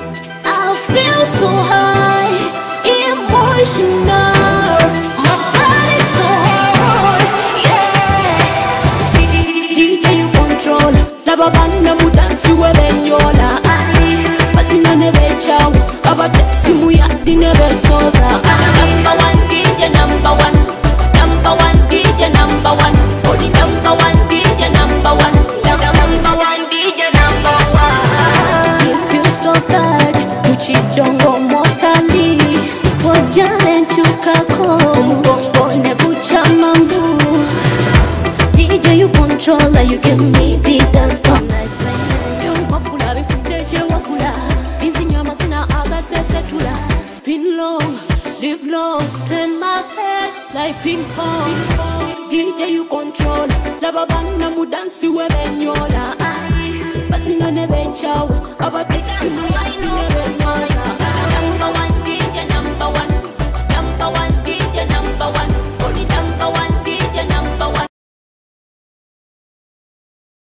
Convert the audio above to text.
I feel so high, emotional. My body's so hard, yeah. DJ you control. Laba banda mu dance webenyola. Bazina nebe chow. Aba taxi mu yadi nebe soza. Number one DJ, number one. Number one DJ, number one. Oh, the number one DJ, number one. Number one DJ, number one. You feel so bad, uchidongo motali. Wajale chukako, mbone kuchamangu. DJ you controller, you give me the dance part. Nice man. You wakula bifudeje wakula. Bizi nyama sina aga sesetula. Spin long, live long, turn my head like ping pong. DJ you control. Laba banda mu dance webenyola. Bazina nebe chow. Aba taxi mu